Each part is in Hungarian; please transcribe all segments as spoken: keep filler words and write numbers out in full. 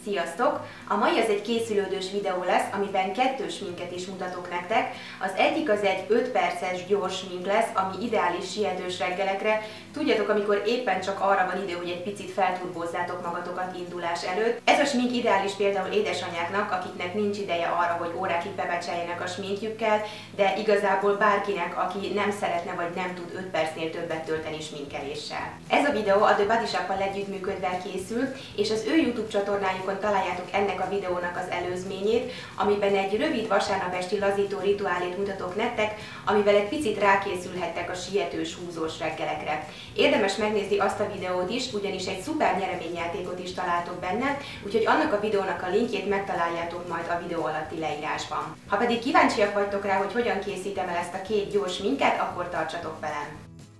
Sziasztok! A mai az egy készülődős videó lesz, amiben kettős sminket is mutatok nektek. Az egyik az egy öt perces gyors smink lesz, ami ideális sietős reggelekre. Tudjátok, amikor éppen csak arra van idő, hogy egy picit felturbózzátok magatokat indulás előtt. Ez a smink ideális például édesanyáknak, akiknek nincs ideje arra, hogy órákig bebecseljenek a sminkjükkel, de igazából bárkinek, aki nem szeretne vagy nem tud öt percnél többet tölteni sminkeléssel. Ez a videó a The Body Shop-kal együttműködve készült, és az ő YouTube csatornájukon találjátok ennek a videónak az előzményét, amiben egy rövid vasárnap esti lazító rituálét mutatok nektek, amivel egy picit rákészülhettek a sietős, húzós reggelekre. Érdemes megnézni azt a videót is, ugyanis egy szuper nyereményjátékot is találtok benne, úgyhogy annak a videónak a linkjét megtaláljátok majd a videó alatti leírásban. Ha pedig kíváncsiak vagytok rá, hogy hogyan készítem el ezt a két gyors sminket, akkor tartsatok velem!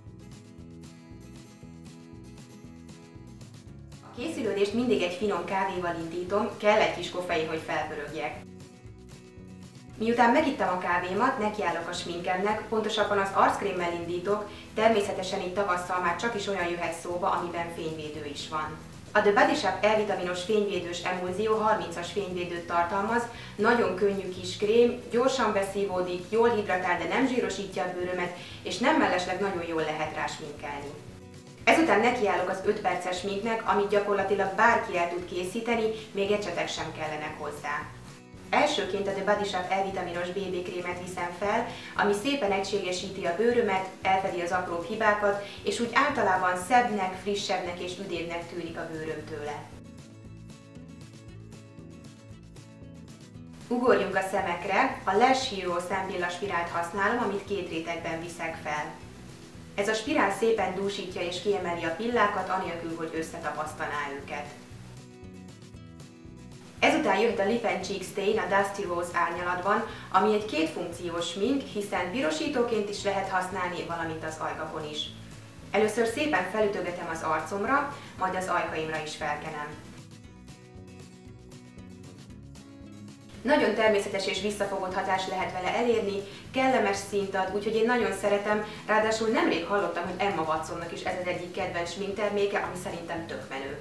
A készülődést mindig egy finom kávéval indítom, kell egy kis koffein, hogy felpörögjek. Miután megittam a kávémat, nekiállok a sminkemnek, pontosabban az arckrémmel indítok, természetesen itt tavasszal már csak is olyan jöhet szóba, amiben fényvédő is van. A The Body Shop E-vitaminos fényvédős emulzió harmincas fényvédőt tartalmaz, nagyon könnyű kis krém, gyorsan beszívódik, jól hidratál, de nem zsírosítja a bőrömet, és nem mellesleg nagyon jól lehet rá sminkelni. Ezután nekiállok az öt perces sminknek, amit gyakorlatilag bárki el tud készíteni, még ecsetek sem kellenek hozzá. Elsőként a The Body Shop E-vitaminos bé bé krémet viszem fel, ami szépen egységesíti a bőrömet, elfedi az apróbb hibákat, és úgy általában szebbnek, frissebbnek és üdébbnek tűnik a bőröm tőle. Ugorjunk a szemekre, a Lash Hero szempilla spirált használom, amit két rétegben viszek fel. Ez a spirál szépen dúsítja és kiemeli a pillákat, anélkül, hogy összetapasztaná őket. Ezután jöhet a Lip and Cheek Stain a Dusty Rose árnyalatban, ami egy kétfunkciós smink, hiszen pirosítóként is lehet használni, valamint az ajkakon is. Először szépen felütögetem az arcomra, majd az ajkaimra is felkenem. Nagyon természetes és visszafogott hatást lehet vele elérni, kellemes színt ad, úgyhogy én nagyon szeretem, ráadásul nemrég hallottam, hogy Emma Watsonnak is ez az egyik kedvenc sminkterméke, ami szerintem tök menő.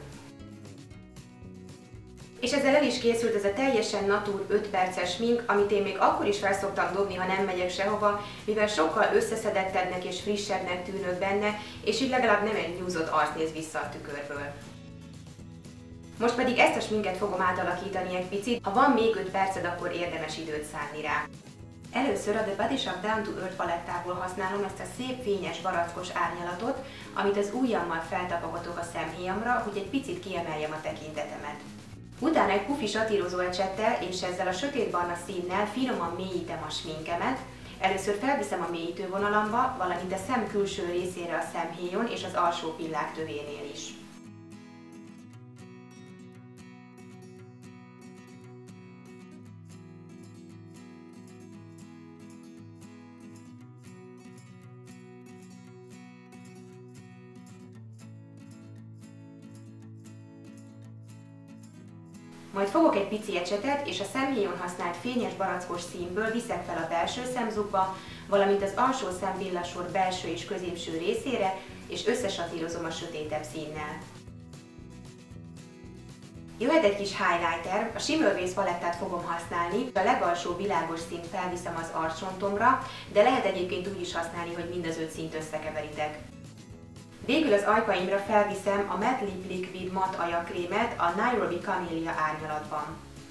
És ezzel el is készült ez a teljesen natur öt perces smink, amit én még akkor is fel szoktam dobni, ha nem megyek sehova, mivel sokkal összeszedettebbnek és frissebbnek tűnök benne, és így legalább nem egy nyúzott arc néz vissza a tükörből. Most pedig ezt a sminket fogom átalakítani egy picit, ha van még öt perced, akkor érdemes időt szánni rá. Először a The Body Shop Down to Earth palettából használom ezt a szép fényes barackos árnyalatot, amit az ujjammal feltapogatok a szemhéjamra, hogy egy picit kiemeljem a tekintetemet. Utána egy pufi satírozó ecsettel és ezzel a sötétbarna színnel finoman mélyítem a sminkemet. Először felviszem a mélyítő vonalamba, valamint a szem külső részére a szemhéjon és az alsó pillák tövénél is. Majd fogok egy pici ecsetet, és a szemhéjon használt fényes barackos színből viszek fel a belső szemzugba, valamint az alsó szemvillasor belső és középső részére, és összesatírozom a sötétebb színnel. Jöhet egy kis highlighter, a Shimmer Base palettát fogom használni, a legalsó világos színt felviszem az arccsontomra, de lehet egyébként úgy is használni, hogy mind az öt színt összekeveritek. Végül az ajkaimra felviszem a Matte Lip Liquid Matte ajakrémet a Nairobi Camellia árnyalatban.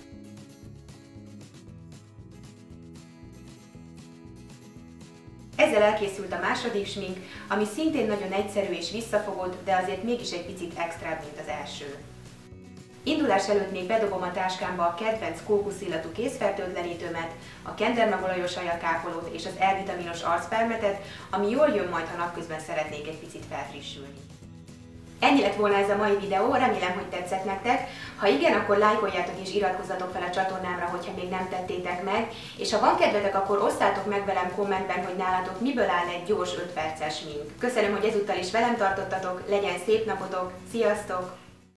Ezzel elkészült a második smink, ami szintén nagyon egyszerű és visszafogott, de azért mégis egy picit extrább, mint az első. Indulás előtt még bedobom a táskámba a kedvenc kókuszillatú kézfertőtlenítőmet, a kendermagolajos ajakápolót és az E-vitaminos arcpermetet, ami jól jön majd, ha napközben szeretnék egy picit felfrissülni. Ennyi lett volna ez a mai videó, remélem, hogy tetszett nektek. Ha igen, akkor lájkoljátok és iratkozzatok fel a csatornámra, hogyha még nem tettétek meg, és ha van kedvetek, akkor osszátok meg velem kommentben, hogy nálatok miből áll egy gyors öt perces smink. Köszönöm, hogy ezúttal is velem tartottatok, legyen szép napotok, sziasztok!